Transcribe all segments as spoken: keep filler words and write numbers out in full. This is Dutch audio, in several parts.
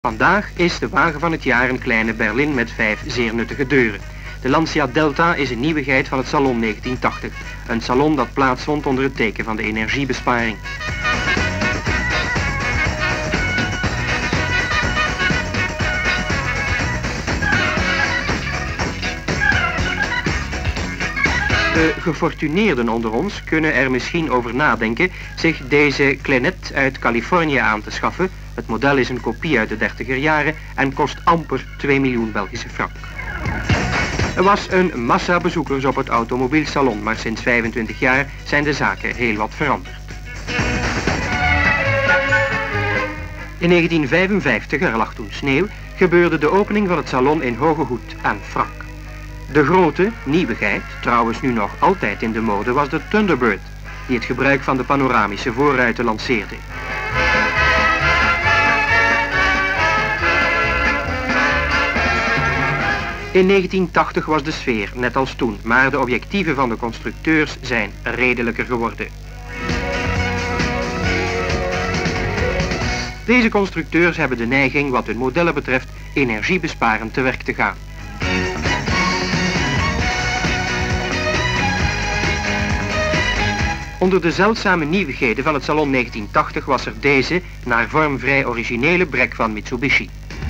Vandaag is de wagen van het jaar een kleine berlin met vijf zeer nuttige deuren. De Lancia Delta is een nieuwigheid van het Salon negentien tachtig. Een salon dat plaatsvond onder het teken van de energiebesparing. De gefortuneerden onder ons kunnen er misschien over nadenken zich deze Klenet uit Californië aan te schaffen. Het model is een kopie uit de dertiger jaren en kost amper twee miljoen Belgische frank. Er was een massa bezoekers op het automobielsalon, maar sinds vijfentwintig jaar zijn de zaken heel wat veranderd. In negentien vijfenvijftig, er lag toen sneeuw, gebeurde de opening van het salon in hoge hoed en frak. De grote nieuwigheid, trouwens nu nog altijd in de mode, was de Thunderbird, die het gebruik van de panoramische voorruiten lanceerde. In negentien tachtig was de sfeer net als toen, maar de objectieven van de constructeurs zijn redelijker geworden. Deze constructeurs hebben de neiging wat hun modellen betreft energiebesparend te werk te gaan. Onder de zeldzame nieuwigheden van het Salon negentien tachtig was er deze, naar vorm vrij originele brek van Mitsubishi.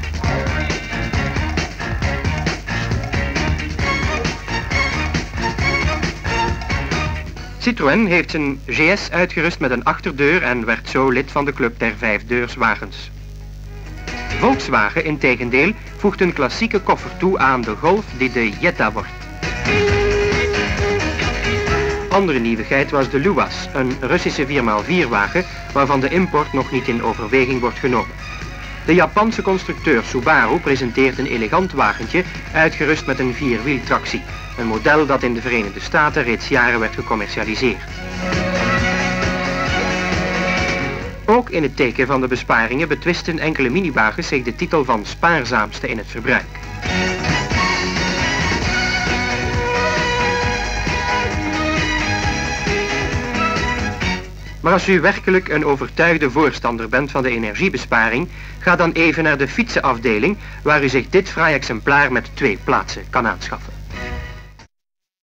Citroën heeft zijn G S uitgerust met een achterdeur en werd zo lid van de club der vijfdeurswagens. Volkswagen, integendeel, voegt een klassieke koffer toe aan de Golf die de Jetta wordt. Andere nieuwigheid was de Luas, een Russische vier maar vier wagen waarvan de import nog niet in overweging wordt genomen. De Japanse constructeur Subaru presenteert een elegant wagentje uitgerust met een vierwieltractie. Een model dat in de Verenigde Staten reeds jaren werd gecommercialiseerd. Ook in het teken van de besparingen betwisten enkele miniwagens zich de titel van spaarzaamste in het verbruik. Maar als u werkelijk een overtuigde voorstander bent van de energiebesparing, ga dan even naar de fietsenafdeling waar u zich dit fraai exemplaar met twee plaatsen kan aanschaffen.